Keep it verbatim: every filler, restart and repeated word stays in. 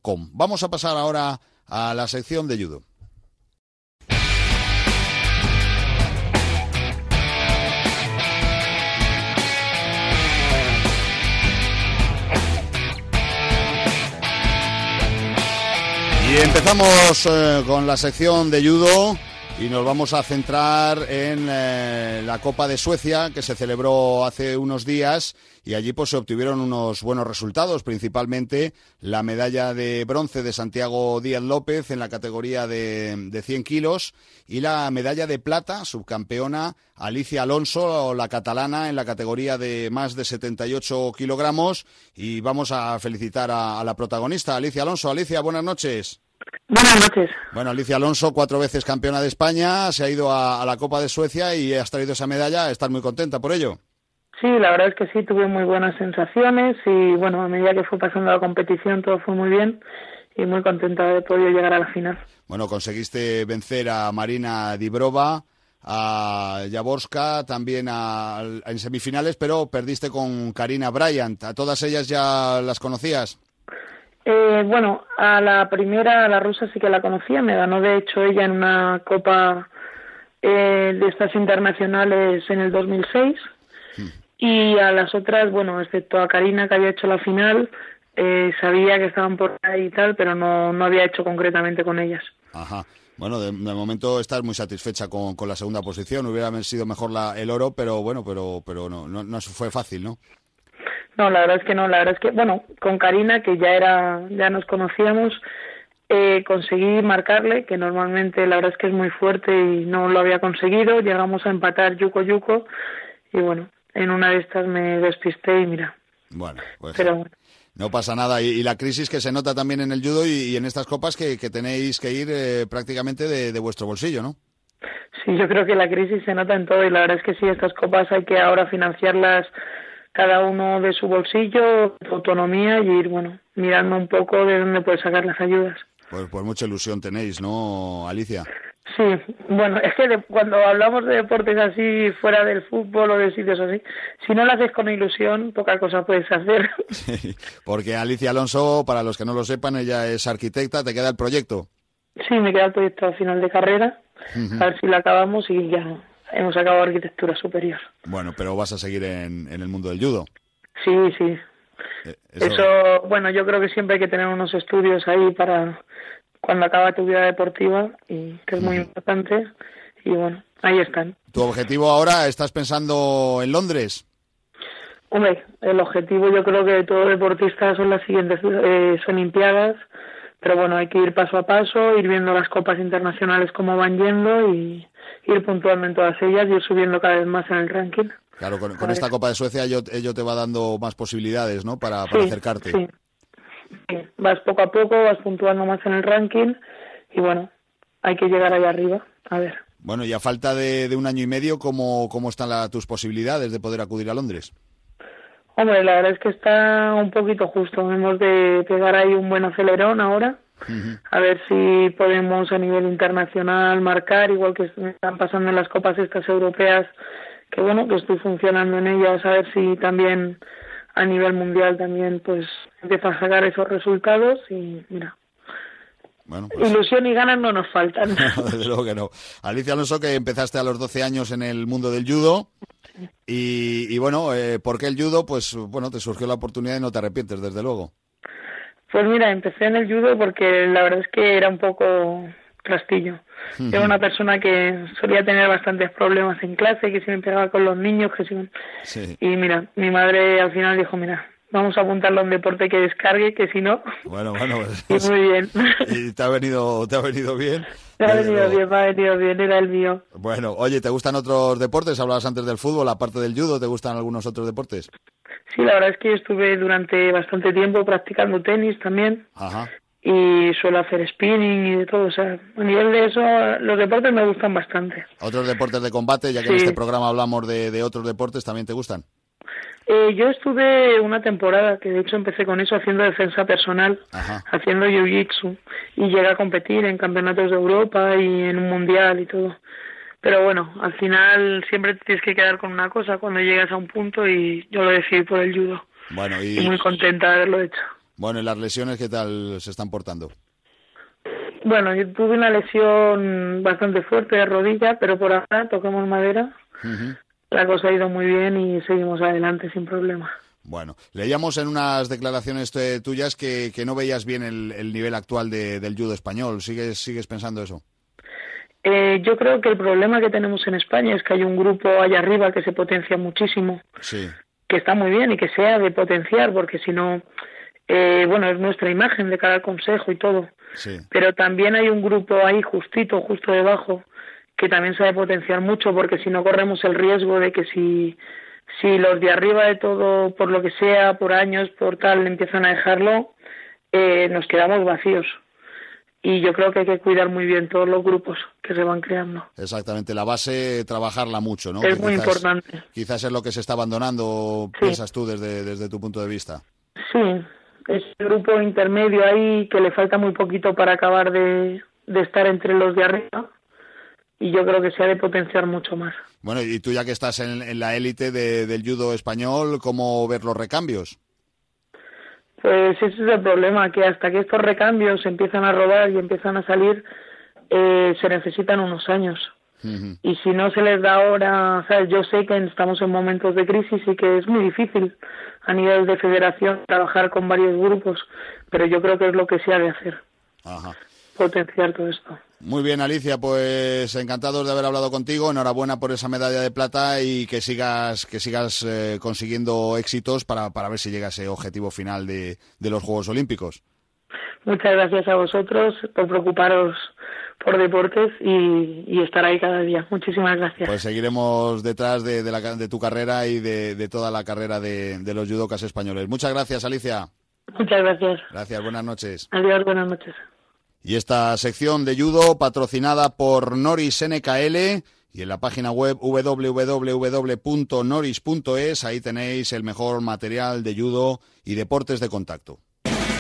com. Vamos a pasar ahora a la sección de judo. Y empezamos eh, con la sección de judo y nos vamos a centrar en eh, la Copa de Suecia, que se celebró hace unos días, y allí pues se obtuvieron unos buenos resultados, principalmente la medalla de bronce de Santiago Díaz López en la categoría de, de cien kilos y la medalla de plata, subcampeona, Alicia Alonso, la catalana, en la categoría de más de setenta y ocho kilogramos. Y vamos a felicitar a, a la protagonista, Alicia Alonso. Alicia, buenas noches. Buenas noches. Bueno, Alicia Alonso, cuatro veces campeona de España, se ha ido a, a la Copa de Suecia y has traído esa medalla. ¿Estás muy contenta por ello? Sí, la verdad es que sí, tuve muy buenas sensaciones y bueno, a medida que fue pasando la competición todo fue muy bien y muy contenta de haber podido llegar a la final. Bueno, conseguiste vencer a Marina Dibrova, a Jaworska, también a, a, en semifinales, pero perdiste con Karina Bryant. ¿A todas ellas ya las conocías? Eh, bueno, a la primera, a la rusa sí que la conocía, me ganó de hecho ella en una copa eh, de estas internacionales en el dos mil seis. Hmm. Y a las otras, bueno, excepto a Karina, que había hecho la final, eh, sabía que estaban por ahí y tal, pero no, no había hecho concretamente con ellas. Ajá. Bueno, de, de momento estás muy satisfecha con, con la segunda posición. Hubiera sido mejor la, el oro, pero bueno, pero pero no, no, no fue fácil, ¿no? No, la verdad es que no, la verdad es que, bueno, con Karina, que ya era, ya nos conocíamos, eh, conseguí marcarle, que normalmente la verdad es que es muy fuerte y no lo había conseguido. Llegamos a empatar yuco yuco y bueno, en una de estas me despisté y mira. Bueno, pues pero bueno. No pasa nada. Y, y la crisis que se nota también en el judo y, y en estas copas que, que tenéis que ir eh, prácticamente de, de vuestro bolsillo, ¿no? Sí, yo creo que la crisis se nota en todo y la verdad es que sí, estas copas hay que ahora financiarlas cada uno de su bolsillo, de su autonomía y ir, bueno, mirando un poco de dónde puede sacar las ayudas. Pues, pues mucha ilusión tenéis, ¿no, Alicia? Sí, bueno, es que de, cuando hablamos de deportes así, fuera del fútbol o de sitios así, si no lo haces con ilusión, poca cosa puedes hacer. Sí, porque Alicia Alonso, para los que no lo sepan, ella es arquitecta. ¿Te queda el proyecto? Sí, me queda el proyecto a final de carrera, uh-huh. A ver si lo acabamos y ya hemos acabado arquitectura superior. Bueno, pero vas a seguir en, en el mundo del judo. Sí, sí. Eh, eso... eso, bueno, yo creo que siempre hay que tener unos estudios ahí para cuando acaba tu vida deportiva, y que es muy uh-huh. importante, y bueno, ahí están. ¿Tu objetivo ahora, estás pensando en Londres? Hombre, el objetivo yo creo que de todo deportista son las siguientes eh, Olimpiadas, pero bueno, hay que ir paso a paso, ir viendo las copas internacionales cómo van yendo y ir puntuando en todas ellas y ir subiendo cada vez más en el ranking. Claro, con, con esta Copa de Suecia ello, ello te va dando más posibilidades, ¿no?, para, para sí, acercarte. Sí. sí, vas poco a poco, vas puntuando más en el ranking y bueno, hay que llegar allá arriba, a ver. Bueno, y a falta de, de un año y medio, ¿cómo, cómo están la, tus posibilidades de poder acudir a Londres? Hombre, la verdad es que está un poquito justo. Hemos de pegar ahí un buen acelerón ahora, uh-huh. a ver si podemos a nivel internacional marcar, igual que están pasando en las copas estas europeas, que bueno, que estoy funcionando en ellas, a ver si también a nivel mundial también pues empieza a sacar esos resultados y mira. Bueno, pues... ilusión y ganas no nos faltan. No, desde luego que no. Alicia Alonso, que empezaste a los doce años en el mundo del judo. Y, y bueno, eh, ¿por qué el judo? Pues bueno, te surgió la oportunidad y no te arrepientes, desde luego. Pues mira, empecé en el judo porque la verdad es que era un poco trastillo. Uh-huh. Era una persona que solía tener bastantes problemas en clase, que se me pegaba con los niños, que se... sí. Y mira, mi madre al final dijo, mira, vamos a apuntarlo a un deporte que descargue, que si no... Bueno, bueno, pues, y muy bien. ¿Y te ha venido, te ha venido bien? Me ha venido bien, me ha venido bien, era el mío. Bueno, oye, ¿te gustan otros deportes? Hablabas antes del fútbol, aparte del judo, ¿te gustan algunos otros deportes? Sí, la verdad es que estuve durante bastante tiempo practicando tenis también. Ajá. Y suelo hacer spinning y de todo, o sea, a nivel de eso, los deportes me gustan bastante. ¿Otros deportes de combate? Ya que sí. En este programa hablamos de, de otros deportes, ¿también te gustan? Eh, yo estuve una temporada, que de hecho empecé con eso, haciendo defensa personal, Ajá. haciendo jiu-jitsu, y llegué a competir en campeonatos de Europa y en un mundial y todo. Pero bueno, al final siempre te tienes que quedar con una cosa cuando llegas a un punto y yo lo decidí por el judo. Bueno, y... y muy contenta de haberlo hecho. Bueno, ¿y las lesiones qué tal se están portando? Bueno, yo tuve una lesión bastante fuerte de rodilla, pero por ahora tocamos madera. Uh-huh. La cosa ha ido muy bien y seguimos adelante sin problema. Bueno, leíamos en unas declaraciones tuyas que, que no veías bien el, el nivel actual de, del judo español. ¿Sigues, sigues pensando eso? Eh, yo creo que el problema que tenemos en España es que hay un grupo allá arriba que se potencia muchísimo, sí. que está muy bien y que se ha de potenciar, porque si no, eh, bueno, es nuestra imagen de cada consejo y todo. Sí. Pero también hay un grupo ahí justito, justo debajo, que también se ha de potenciar mucho, porque si no corremos el riesgo de que si, si los de arriba de todo, por lo que sea, por años, por tal, empiezan a dejarlo, eh, nos quedamos vacíos. Y yo creo que hay que cuidar muy bien todos los grupos que se van creando. Exactamente, la base, trabajarla mucho, ¿no? Es que muy quizás, importante. Quizás es lo que se está abandonando, sí. Piensas tú, desde, desde tu punto de vista. Sí, es un grupo intermedio ahí que le falta muy poquito para acabar de, de estar entre los de arriba, y yo creo que se ha de potenciar mucho más. Bueno, y tú ya que estás en, en la élite de, del judo español, ¿cómo ver los recambios? Pues ese es el problema, que hasta que estos recambios empiezan a rodar y empiezan a salir, eh, se necesitan unos años. Uh-huh. Y si no se les da ahora, o sea, yo sé que estamos en momentos de crisis y que es muy difícil a nivel de federación trabajar con varios grupos, pero yo creo que es lo que se ha de hacer. Ajá. Potenciar todo esto. Muy bien, Alicia, pues encantados de haber hablado contigo. Enhorabuena por esa medalla de plata y que sigas que sigas eh, consiguiendo éxitos para, para ver si llega a ese objetivo final de, de los Juegos Olímpicos. Muchas gracias a vosotros por preocuparos por deportes y, y estar ahí cada día. Muchísimas gracias. Pues seguiremos detrás de, de, la, de tu carrera y de, de toda la carrera de, de los judocas españoles. Muchas gracias, Alicia. Muchas gracias. Gracias, buenas noches. Adiós, buenas noches. Y esta sección de judo patrocinada por Noris N K L y en la página web doble u doble u doble u punto noris punto es, ahí tenéis el mejor material de judo y deportes de contacto.